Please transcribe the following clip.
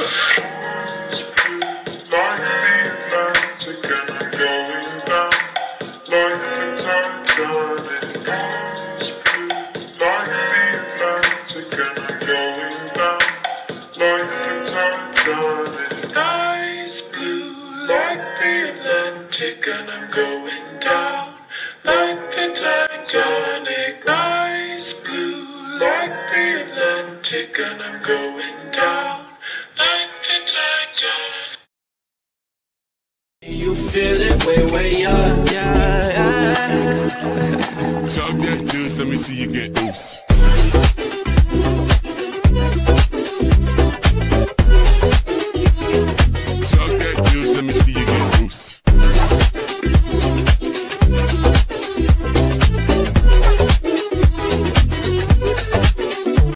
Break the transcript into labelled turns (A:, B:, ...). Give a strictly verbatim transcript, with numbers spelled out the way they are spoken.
A: Sky's blue like the Atlantic, and I'm going down like the Titanic. Sky's blue like the Atlantic, and I'm going down like the Titanic. You feel it way, way up, yeah, yeah.
B: Drop that juice, let me see you get loose.